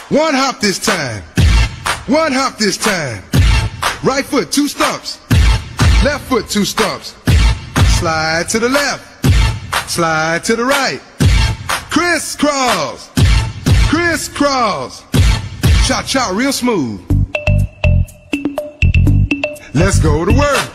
One hop this time. One hop this time. Right foot, 2 stumps. Left foot, 2 stumps. Slide to the left. Slide to the right. Crisscross. Crisscross. Cha-cha real smooth. Let's go to work.